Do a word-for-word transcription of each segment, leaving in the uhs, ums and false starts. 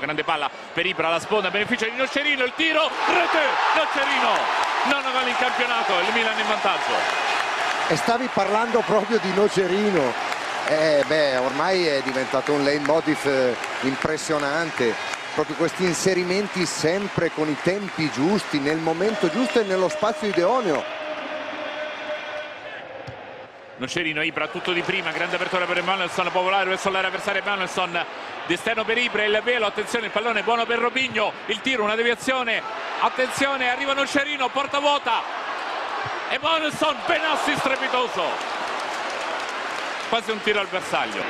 grande palla per Ibra, la sponda, beneficia di Nocerino, il tiro, rete, Nocerino, nono gol in campionato, il Milan in vantaggio. E stavi parlando proprio di Nocerino, eh, beh, ormai è diventato un leitmotiv eh, impressionante, proprio questi inserimenti sempre con i tempi giusti, nel momento giusto e nello spazio idoneo. Nocerino, Ibra, tutto di prima, grande apertura per Emanuelson, può volare verso l'area avversaria Emanuelson, d'esterno per Ibra, il velo, attenzione, il pallone buono per Robinho, il tiro, una deviazione, attenzione, arriva Nocerino, porta vuota, Emanuelson, Benassi strepitoso, quasi un tiro al bersaglio,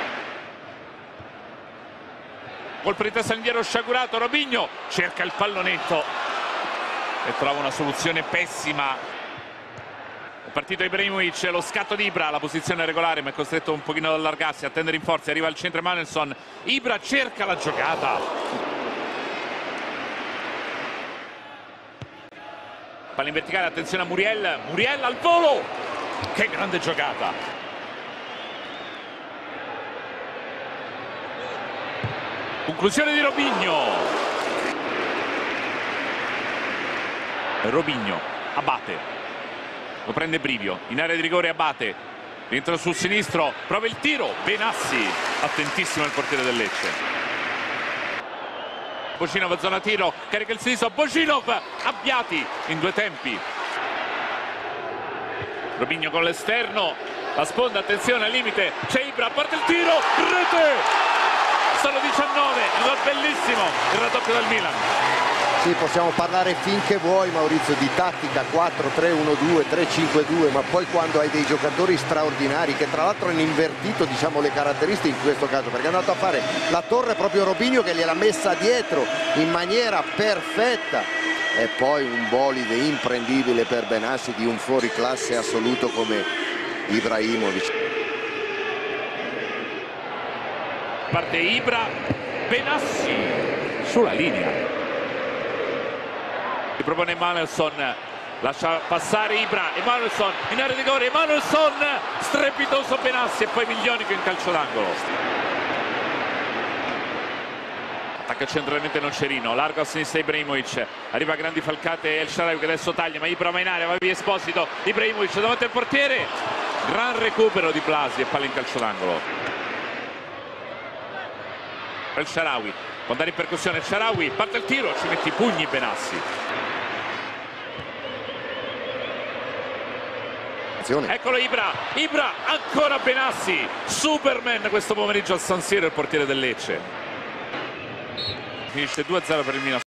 colpo di testa indietro sciagurato, Robinho cerca il pallonetto e trova una soluzione pessima. Partito Ibrahimovic, lo scatto di Ibra, la posizione regolare ma è costretto un pochino ad allargarsi, a tendere in forza, arriva al centro Emanuelson, Ibra cerca la giocata, palla in verticale, attenzione a Muriel, Muriel al volo, che grande giocata, conclusione di Robinho, Robinho abbatte, lo prende Brivio, in area di rigore Abate, entra sul sinistro, prova il tiro, Benassi, attentissimo il portiere del Lecce. Bocinov, zona tiro, carica il sinistro, Bocinov, Abbiati in due tempi. Robinho con l'esterno, la sponda, attenzione al limite, c'è Ibra, parte il tiro, rete! Sono diciannove, un gol bellissimo, il raddoppio del Milan. Sì, possiamo parlare finché vuoi, Maurizio, di tattica quattro tre uno due, tre cinque due, ma poi quando hai dei giocatori straordinari, che tra l'altro hanno invertito, diciamo, le caratteristiche in questo caso, perché è andato a fare la torre proprio Robinho che gliel'ha messa dietro in maniera perfetta, e poi un bolide imprendibile per Benassi di un fuoriclasse assoluto come Ibrahimovic. Parte Ibra, Benassi sulla linea. Si propone Emanuelson, lascia passare Ibra, Emanuelson in area di rigore, Emanuelson, strepitoso Benassi e poi Miglionico in calcio d'angolo. Attacca centralmente Nocerino, largo a sinistra Ibrahimovic, arriva a grandi falcate El Shaarawy che adesso taglia, ma Ibra va in area, va via Esposito, Ibrahimovic davanti al portiere, gran recupero di Blasi e palla in calcio d'angolo. El Shaarawy può andare in percussione, El Shaarawy parte il tiro, ci mette i pugni Benassi. Eccolo Ibra, Ibra ancora Benassi, Superman questo pomeriggio al San Siro, il portiere del Lecce. Finisce due a zero per il Milan.